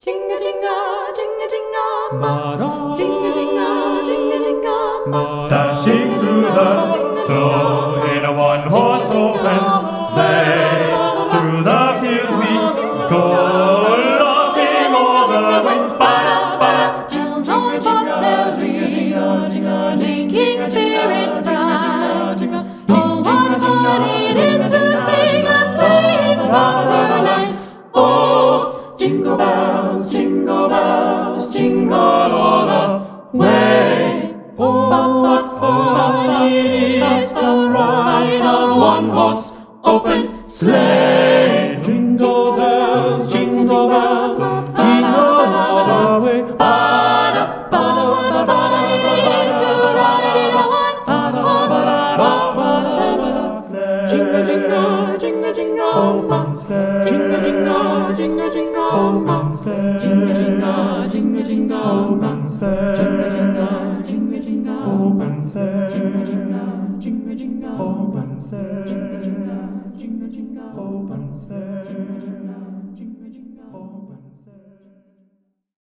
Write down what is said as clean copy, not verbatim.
Jingle, jingle, jingle, jingle, bell. Jingle, jingle, jingle, jingle, bell. Dashing through the snow in a one-horse open sleigh. Through the fields we go, laughing all the way. Ba-da-ba-da. Bells on bobtail ring, making spirits bright. Oh, what fun it is to sing a sleighing song tonight! Oh, jingle bells, jingle all the way. Oh, what fun it is to ride on one horse open sleigh. Jingle bells, jingle bells, jingle all the way. Ba-da, ba-da, ba-da, ba-da, it is to ride in a one-horse sleigh. Jingle, jingle, jingle, jingle, Open sleigh. jingle, jingle, jingle, jingle, Open sleigh. jingle, jingle, jingle, jingle, Open sleigh. jingle, jingle, jingle, jingle, Open sleigh. jingle, jingle, jingle, jingle, Open sleigh. jingle, jingle, jingle, jingle.